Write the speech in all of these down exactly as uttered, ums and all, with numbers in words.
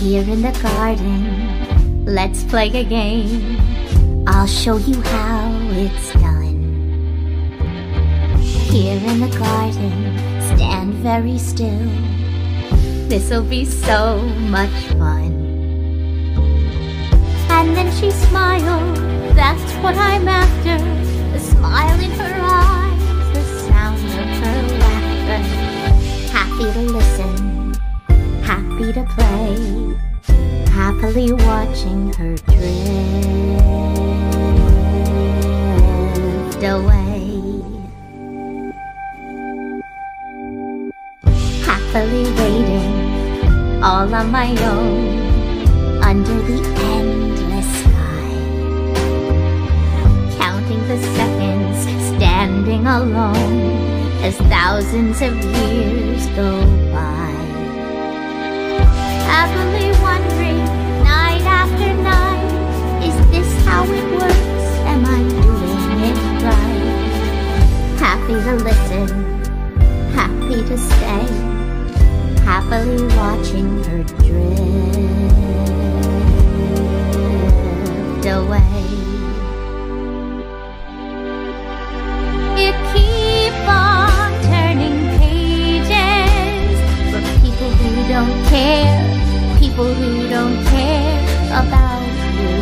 Here in the garden, let's play a game. I'll show you how it's done. Here in the garden, stand very still. This'll be so much fun. And then she smiled, that's what I'm after. The smile in her eyes, the sound of her laughter. Happy to listen, happy to play, happily watching her drift away. Happily waiting, all on my own, under the endless sky, counting the seconds, standing alone, as thousands of years go by. Happily wondering, night after night, is this how it works? Am I doing it right? Happy to listen, happy to stay, happily watching her drift away. You keep on turning pages for people who don't care, people who don't care about you.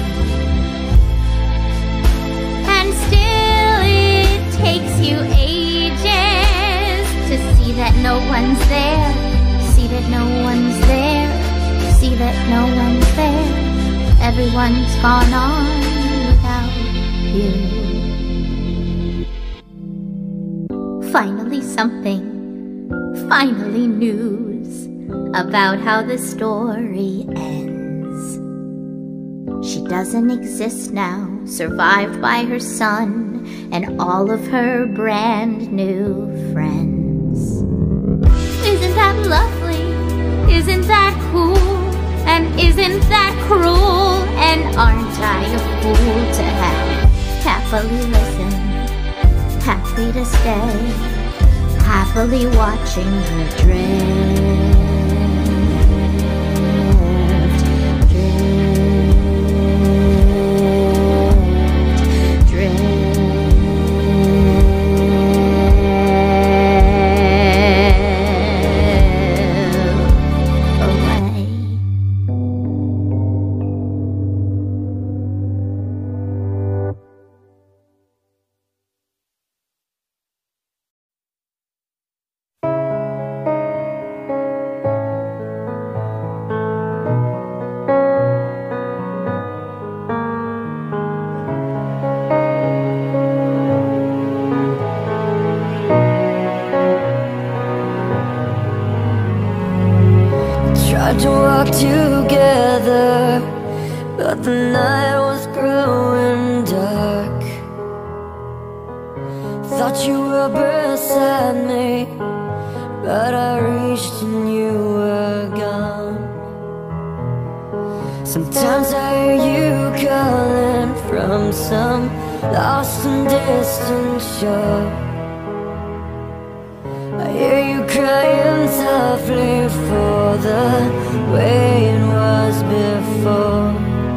And still it takes you ages to see that no one's there, see that no one's there, see that no one's there. Everyone's gone on without you. Finally something, finally news about how the story ends. She doesn't exist now, survived by her son and all of her brand new friends. Isn't that lovely? Isn't that cool? And isn't that cruel? And aren't I a fool to have happily listened, happy to stay, happily watching her drift, drift, drift away. Tried to walk together, but the night was growing dark. Thought you were beside me, but I reached and you were gone. Sometimes I hear you calling from some lost and distant shore. I hear you crying softly for the way it was before.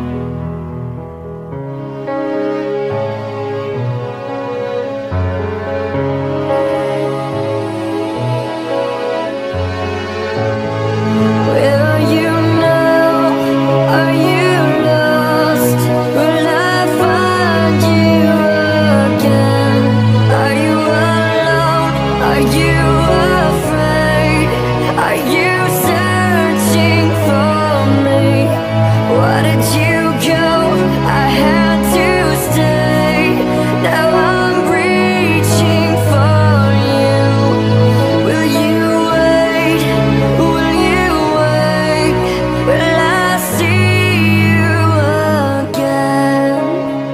Where are you now? Are you lost? Will I find you again? Are you alone? Are you afraid? Are you searching for me? Why did you go? I had to stay. Now I'm reaching for you. Will you wait? Will you wait? Will I see you again?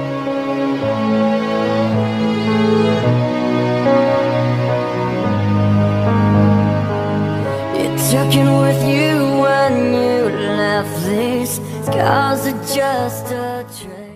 You took it with you when you left. These scars are just a trace.